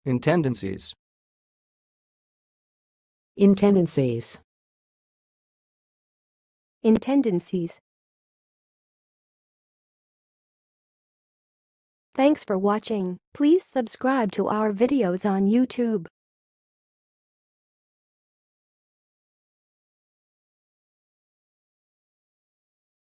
intendencies, intendencies, intendencies. Thanks for watching. Please subscribe to our videos on YouTube.